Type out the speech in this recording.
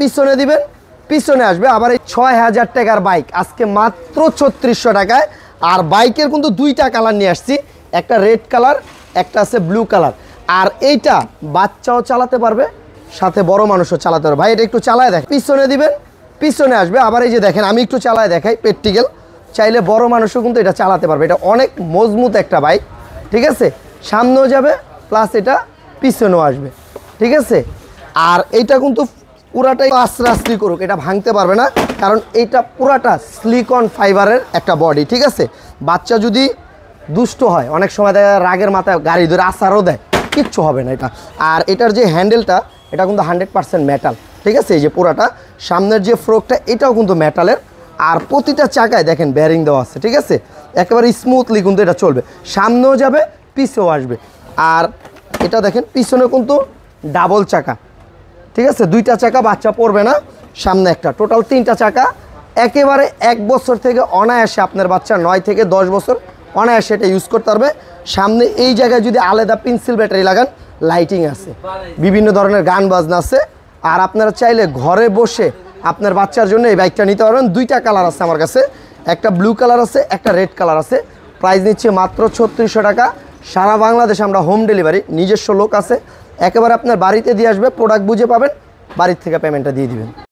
পিছনে দিবেন, পিছনে আসবে আবার এই ৬,০০০ টাকার বাইক আজকে মাত্র ৩৬০০ টাকায়। আর বাইকের কিন্তু দুইটা কালার নিয়ে আসছি, একটা রেড কালার, একটা আছে ব্লু কালার। আর এইটা বাচ্চাও চালাতে পারবে, সাথে বড় মানুষও চালাতে পারবে। ভাই এটা একটু চালায় দেখ, পিছনে দিবেন, পিছনে আসবে আবার এই যে দেখেন আমি একটু চালায় দেখাই। প্র্যাকটিক্যাল, চাইলে বড় মানুষও কিন্তু এটা চালাতে পারবে। এটা অনেক মজবুত একটা বাইক, ঠিক আছে। সামনেও যাবে প্লাস এটা পিছনেও আসবে, ঠিক আছে। আর এইটা কিন্তু পুরাটাই আস্তে করুক, এটা ভাঙতে পারবে না, কারণ এইটা পুরাটা সিলিকন ফাইবারের একটা বডি, ঠিক আছে। বাচ্চা যদি দুষ্ট হয় অনেক সময় দেখা যায় রাগের মাথায় গাড়ি ধরে আসারও দেয়, কিচ্ছু হবে না এটা। আর এটার যে হ্যান্ডেলটা এটা কিন্তু 100% মেটাল, ঠিক আছে। এই যে পুরাটা সামনের যে ফ্রকটা এটাও কিন্তু মেটালের। আর প্রতিটা চাকায় দেখেন বেয়ারিং দেওয়া আছে, ঠিক আছে। একেবারে স্মুথলি কিন্তু এটা চলবে, সামনেও যাবে পিছেও আসবে। আর এটা দেখেন পিছনে কিন্তু ডাবল চাকা, ঠিক আছে। দুইটা চাকা বাচ্চা পড়বে না, সামনে একটা, টোটাল 3টা চাকা। একেবারে 1 বছর থেকে অনায়াসে আপনার বাচ্চা 9 থেকে 10 বছর অনায়াসে এটা ইউজ করতে পারবে। সামনে এই জায়গায় যদি আলাদা পেন্সিল ব্যাটারি লাগান, লাইটিং আছে, বিভিন্ন ধরনের গান বাজনা আছে। আর আপনারা চাইলে ঘরে বসে আপনার বাচ্চার জন্য এই বাইকটা নিতে পারবেন। দুইটা কালার আছে আমার কাছে, একটা ব্লু কালার আছে, একটা রেড কালার আছে। প্রাইস নিচ্ছে মাত্র ৩৬০০ টাকা। সারা বাংলাদেশে আমরা হোম ডেলিভারি, নিজস্ব লোক আছে, একেবারে আপনার বাড়িতে দিয়ে আসবে, প্রোডাক্ট বুঝে পাবেন, বাড়ির থেকে পেমেন্টটা দিয়ে দিবেন।